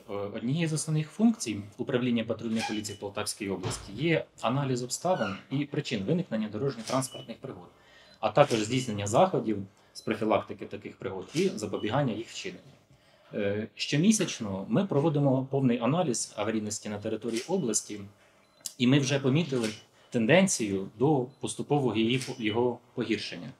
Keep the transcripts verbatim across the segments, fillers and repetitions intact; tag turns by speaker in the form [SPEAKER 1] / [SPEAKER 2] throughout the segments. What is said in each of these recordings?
[SPEAKER 1] однією з основних функцій управління патрульної поліції в Полтавській області є аналіз обставин і причин виникнення дорожньо-транспортних пригод, а також здійснення заходів з профілактики таких пригод і запобігання їх вчиненню. Щомісячно ми проводимо повний аналіз аварійності на території області, і ми вже помітили тенденцію до поступового його погіршення.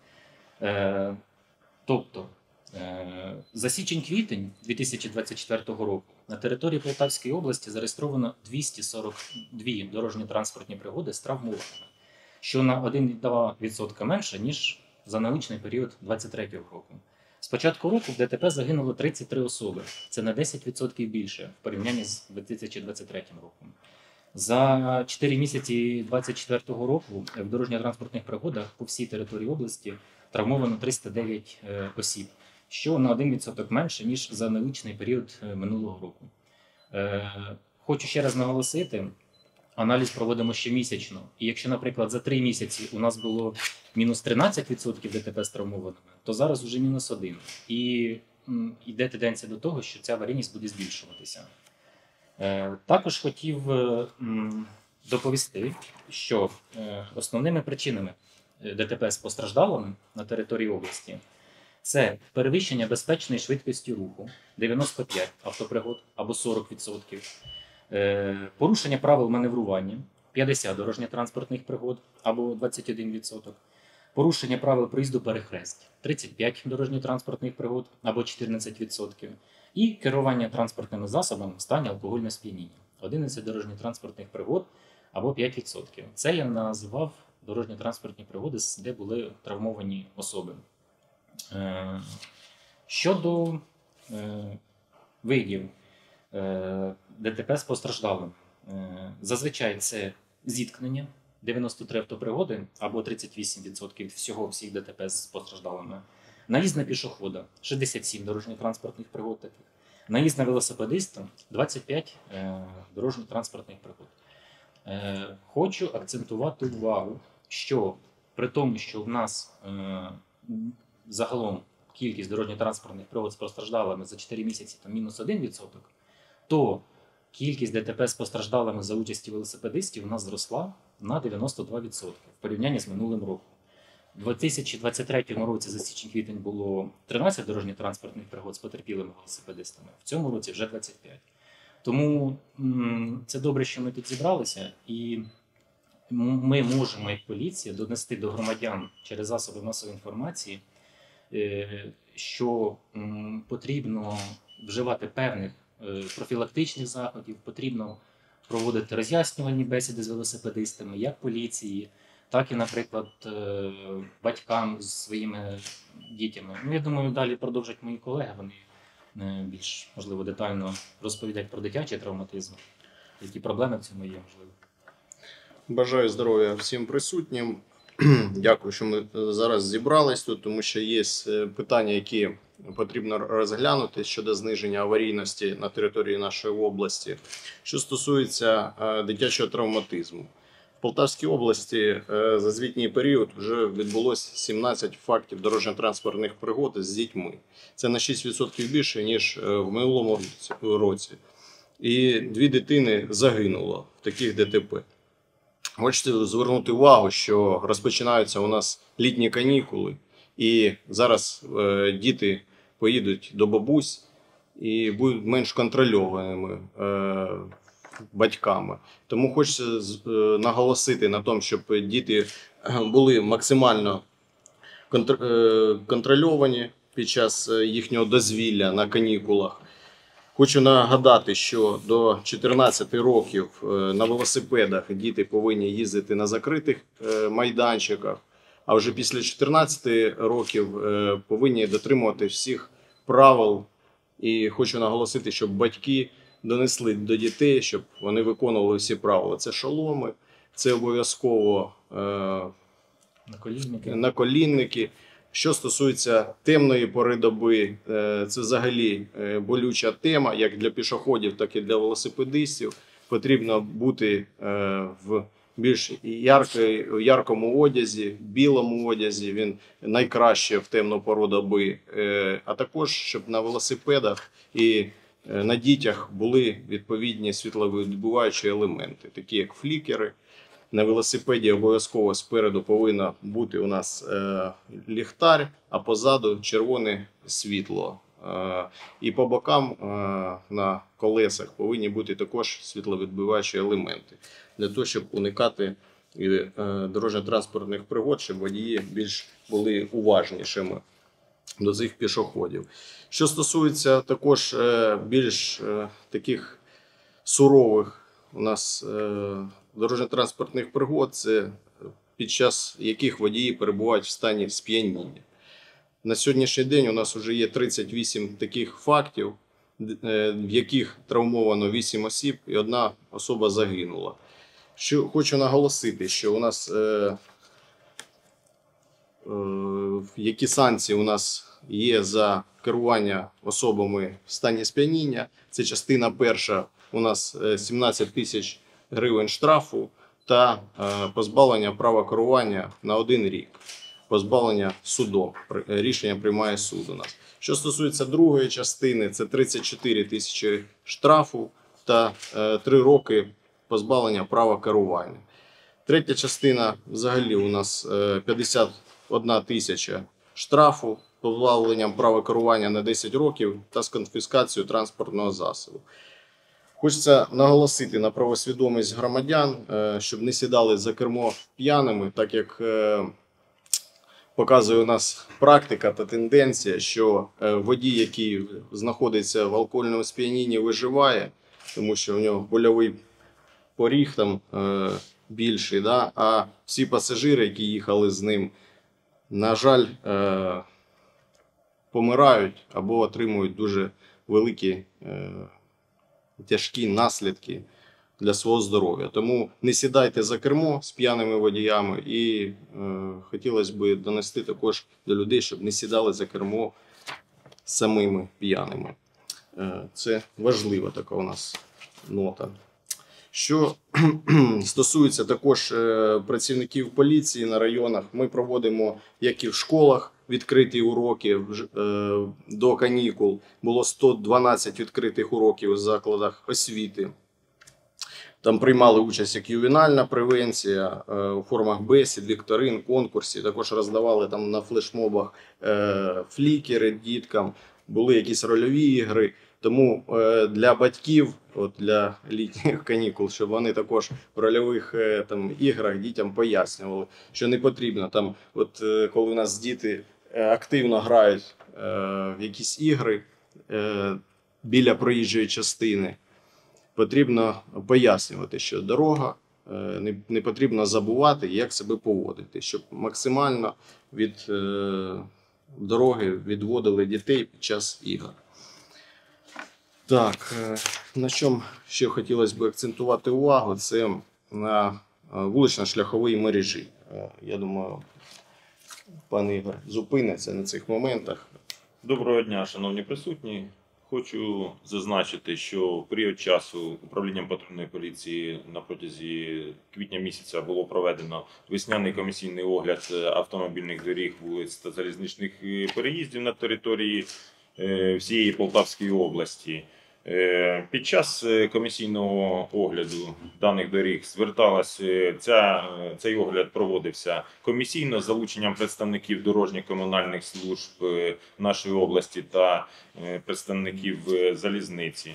[SPEAKER 1] Тобто, за січень-квітень дві тисячі двадцять четвертого року на території Полтавської області зареєстровано двісті сорок дві дорожньо-транспортні пригоди з травмуваними, що на один цілих два десятих відсотка менше, ніж за аналогічний період двадцять третього року. З початку року в ДТП загинуло тридцять три особи, це на десять відсотків більше в порівнянні з дві тисячі двадцять третім роком. За чотири місяці двадцять четвертого року в дорожньо-транспортних пригодах по всій території області травмовано триста дев'ять осіб, що на один відсоток менше, ніж за аналогічний період минулого року. Хочу ще раз наголосити, аналіз проводимо щомісячно. І якщо, наприклад, за три місяці у нас було мінус тринадцять відсотків ДТП з травмованими, то зараз вже мінус один. І йде тенденція до того, що ця аварійність буде збільшуватися. Також хотів доповісти, що основними причинами ДТП з постраждалими на території області це перевищення безпечної швидкості руху дев'яносто п'ять автопригод або сорок відсотків, порушення правил маневрування п'ятдесят дорожньо-транспортних пригод або двадцять один відсоток, порушення правил проїзду перехресть тридцять п'ять дорожньо-транспортних пригод або чотирнадцять відсотків і керування транспортними засобами в стані алкогольного сп'яніння одинадцять дорожньо-транспортних пригод або п'ять відсотків. Це я називав дорожньо-транспортні пригоди, де були травмовані особи. Щодо видів ДТП з постраждалими, зазвичай це зіткнення дев'яносто три автопригоди або тридцять вісім відсотків всього всіх ДТП з постраждалими, наїзд на пішохода шістдесят сім дорожньо-транспортних пригод таких, наїзд на велосипедиста двадцять п'ять дорожньо-транспортних пригод. Хочу акцентувати увагу, що при тому, що в нас загалом кількість дорожньо-транспортних пригод з постраждалими за чотири місяці там мінус один відсоток, то кількість ДТП з постраждалими за участі велосипедистів у нас зросла на дев'яносто два відсотки в порівнянні з минулим роком. У дві тисячі двадцять третьому році за січень-квітень було тринадцять дорожньо-транспортних пригод з потерпілими велосипедистами, в цьому році вже двадцять п'ять. Тому це добре, що ми тут зібралися, і ми можемо, як поліція, донести до громадян через засоби масової інформації, що потрібно вживати певних профілактичних заходів, потрібно проводити роз'яснювальні бесіди з велосипедистами, як поліції, так і, наприклад, батькам з своїми дітями. Ну, я думаю, далі продовжать мої колеги, вони більш, можливо, детально розповідають про дитячий травматизм, які проблеми в цьому є, можливо.
[SPEAKER 2] Бажаю здоров'я всім присутнім. Дякую, що ми зараз зібрались тут, тому що є питання, які потрібно розглянути щодо зниження аварійності на території нашої області. Що стосується дитячого травматизму. В Полтавській області за звітній період вже відбулося сімнадцять фактів дорожньо-транспортних пригод з дітьми. Це на шість відсотків більше, ніж в минулому році. І дві дитини загинуло в таких ДТП. Хочу звернути увагу, що розпочинаються у нас літні канікули, і зараз е, діти поїдуть до бабусь і будуть менш контрольованими е, батьками. Тому хочеться е, наголосити на тому, щоб діти були максимально контр, е, контрольовані під час їхнього дозвілля на канікулах. Хочу нагадати, що до чотирнадцяти років на велосипедах діти повинні їздити на закритих майданчиках, а вже після чотирнадцяти років повинні дотримувати всіх правил. І хочу наголосити, щоб батьки донесли до дітей, щоб вони виконували всі правила. Це шоломи, це обов'язково
[SPEAKER 1] наколінники.
[SPEAKER 2] наколінники. Що стосується темної пори доби, це взагалі болюча тема, як для пішоходів, так і для велосипедистів. Потрібно бути в більш яркій, яркому одязі, білому одязі, він найкраще в темну пору доби. А також, щоб на велосипедах і на дітях були відповідні світловідбиваючі елементи, такі як флікери. На велосипеді обов'язково спереду повинно бути у нас е, ліхтар, а позаду червоне світло. Е, і по бокам е, на колесах повинні бути також світловідбиваючі елементи, для того, щоб уникати е, дорожньо-транспортних пригод, щоб водії більш були уважнішими до цих пішоходів. Що стосується також е, більш е, таких сурових у нас е, дорожньо-транспортних пригод, це під час яких водії перебувають в стані сп'яніння. На сьогоднішній день у нас вже є тридцять вісім таких фактів, в яких травмовано вісім осіб і одна особа загинула. Що хочу наголосити, що у нас е, е, які санкції у нас є за керування особами в стані сп'яніння. Це частина перша, у нас сімнадцять тисяч гривень штрафу та позбавлення права керування на один рік. Позбавлення судом. Рішення приймає суд у нас. Що стосується другої частини, це тридцять чотири тисячі штрафу та три роки позбавлення права керування. Третя частина взагалі у нас п'ятдесят одна тисяча штрафу, позбавленням права керування на десять років та з конфіскацією транспортного засобу. Хочеться наголосити на правосвідомість громадян, щоб не сідали за кермо п'яними, так як показує у нас практика та тенденція, що водій, який знаходиться в алкогольному сп'янінні, виживає, тому що у нього больовий поріг там більший, да? А всі пасажири, які їхали з ним, на жаль, помирають або отримують дуже великі тяжкі наслідки для свого здоров'я. Тому не сідайте за кермо з п'яними водіями, і е, хотілося б донести також до людей, щоб не сідали за кермо самими п'яними. Е, це важлива така у нас нота. Що стосується також е, працівників поліції на районах, ми проводимо, як і в школах, відкриті уроки. Е, до канікул було сто дванадцять відкритих уроків у закладах освіти. Там приймали участь як ювенальна превенція е, у формах бесід, вікторин, конкурсів. Також роздавали там на флешмобах е, флікери діткам, були якісь рольові ігри. Тому е, для батьків, от для літніх канікул, щоб вони також в рольових е, там, іграх дітям пояснювали, що не потрібно. Там, от, е, коли у нас діти е, активно грають е, в якісь ігри е, біля проїжджої частини, потрібно пояснювати, що дорога, е, не, не потрібно забувати, як себе поводити, щоб максимально від е, дороги відводили дітей під час ігор. Так, на чому ще хотілося б акцентувати увагу, це на вулично-шляховій мережі. Я думаю, пан Ігор зупиниться на цих моментах.
[SPEAKER 3] Доброго дня, шановні присутні. Хочу зазначити, що в період часу управлінням патрульної поліції на протязі квітня місяця було проведено весняний комісійний огляд автомобільних доріг, вулиць та залізничних переїздів на території всієї Полтавської області. Під час комісійного огляду даних доріг зверталася, ця, цей огляд проводився комісійно з залученням представників дорожньо-комунальних служб нашої області та представників залізниці.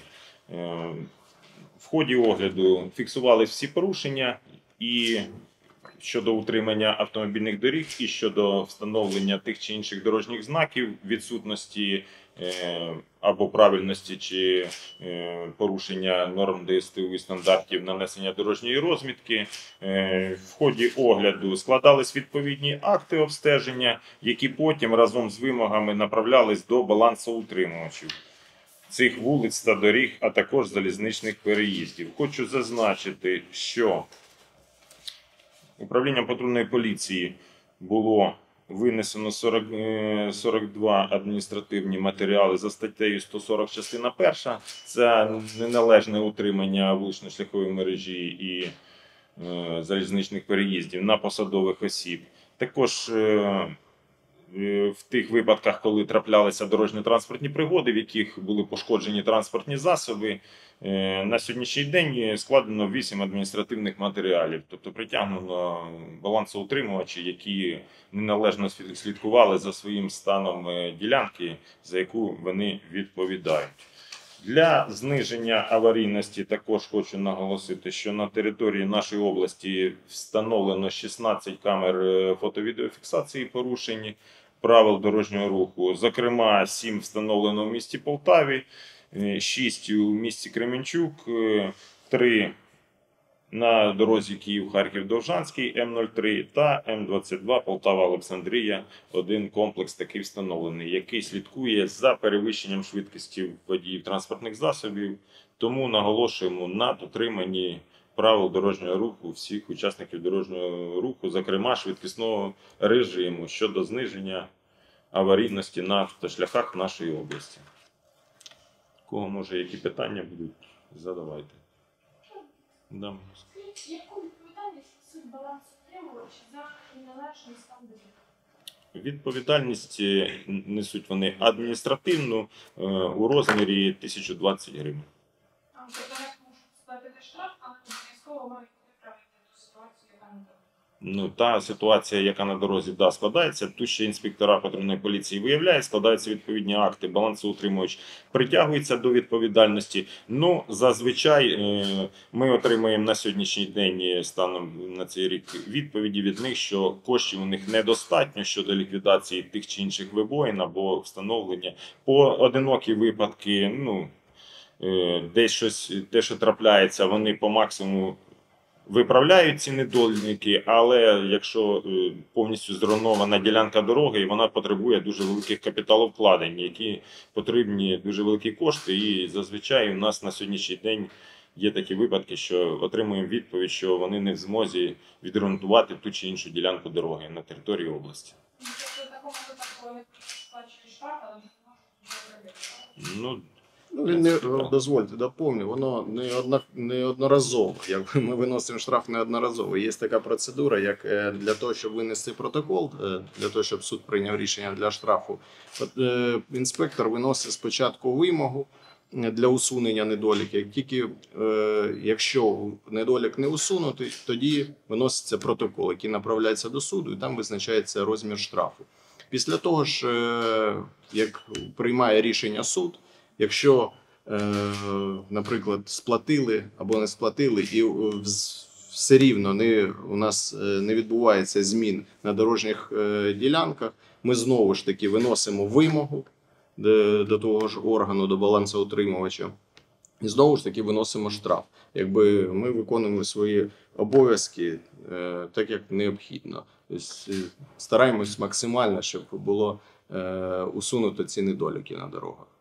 [SPEAKER 3] В ході огляду фіксували всі порушення і щодо утримання автомобільних доріг, і щодо встановлення тих чи інших дорожніх знаків, відсутності або правильності чи порушення норм Д С Т У і стандартів нанесення дорожньої розмітки. В ході огляду складались відповідні акти обстеження, які потім разом з вимогами направлялись до балансоутримувачів цих вулиць та доріг, а також залізничних переїздів. Хочу зазначити, що управлінням патрульної поліції було винесено сорок, сорок два адміністративні матеріали за статтею сто сорок частина перша. Це неналежне утримання вулично-шляхової мережі і е, залізничних переїздів на посадових осіб. Також е, е, в тих випадках, коли траплялися дорожньо-транспортні пригоди, в яких були пошкоджені транспортні засоби. Е, На сьогоднішній день складено вісім адміністративних матеріалів, тобто притягнено балансоутримувачі, які неналежно слідкували за своїм станом е, ділянки, за яку вони відповідають. Для зниження аварійності також хочу наголосити, що на території нашої області встановлено шістнадцять камер е, фото-відеофіксації порушень правил дорожнього руху. Зокрема, сім встановлено в місті Полтаві, шість у місті Кременчук, три на дорозі Київ-Харків-Довжанський М нуль три та М двадцять два Полтава-Олександрія. Один комплекс такий встановлений, який слідкує за перевищенням швидкості водіїв транспортних засобів. Тому наголошуємо на дотриманні правил дорожнього руху всіх учасників дорожнього руху, зокрема швидкісного режиму щодо зниження аварійності на автошляхах нашої області. Кого, може, які питання будуть, задавайте. Да.
[SPEAKER 4] Яку відповідальність несуть балансоутримувачі за неналежний стан доріг?
[SPEAKER 3] Відповідальність несуть вони адміністративну е, у розмірі тисяча двадцять гривень.
[SPEAKER 4] А тобто як можуть сплатити штраф, а не обов'язково мають виправити ту ситуацію, яка не так?
[SPEAKER 3] Ну, та ситуація, яка на дорозі да, складається, тут ще інспектора патрульної поліції виявляють, складаються відповідні акти, балансоутримувач притягується до відповідальності. Ну, зазвичай е, ми отримуємо на сьогоднішній день, станом на цей рік, відповіді від них, що коштів у них недостатньо щодо ліквідації тих чи інших вибоїн або встановлення. Поодинокі випадки, ну, е, десь щось, те, що трапляється, вони по максимуму виправляють ці недоліки, але якщо е, повністю зруйнована ділянка дороги, і вона потребує дуже великих капіталовкладень, які потрібні дуже великі кошти, і зазвичай у нас на сьогоднішній день є такі випадки, що отримуємо відповідь, що вони не в змозі відремонтувати ту чи іншу ділянку дороги на території області.
[SPEAKER 4] Ну, тобто в такому випадку вони сплачують штраф, але не можуть нічого зробити.
[SPEAKER 3] Ну,
[SPEAKER 2] Ну, не, дозвольте, доповню, воно не, одно, не одноразово. Якби ми виносимо штраф неодноразово. Є така процедура, як е, для того, щоб винести протокол, е, для того, щоб суд прийняв рішення для штрафу. От, е, інспектор виносить спочатку вимогу для усунення недоліків. Тільки е, якщо недолік не усунутий, тоді виноситься протокол, який направляється до суду, і там визначається розмір штрафу. Після того ж, е, як приймає рішення суд, якщо, е, наприклад, сплатили або не сплатили, і все рівно не, у нас не відбувається змін на дорожніх е, ділянках, ми знову ж таки виносимо вимогу до, до того ж органу, до балансоутримувача, і знову ж таки виносимо штраф. Якби ми виконуємо свої обов'язки е, так, як необхідно. Тобто, стараємось максимально, щоб було е, усунуто ці недоліки на дорогах.